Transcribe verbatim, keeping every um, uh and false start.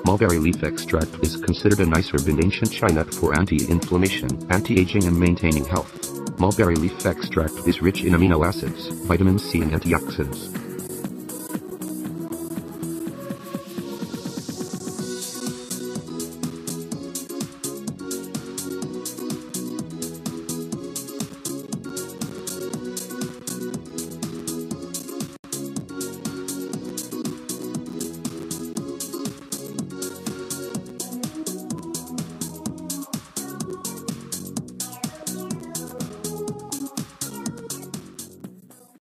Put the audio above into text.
Mulberry leaf extract is considered a nice herb in ancient China for anti-inflammation, anti-aging and maintaining health. Mulberry leaf extract is rich in amino acids, vitamin C and antioxidants.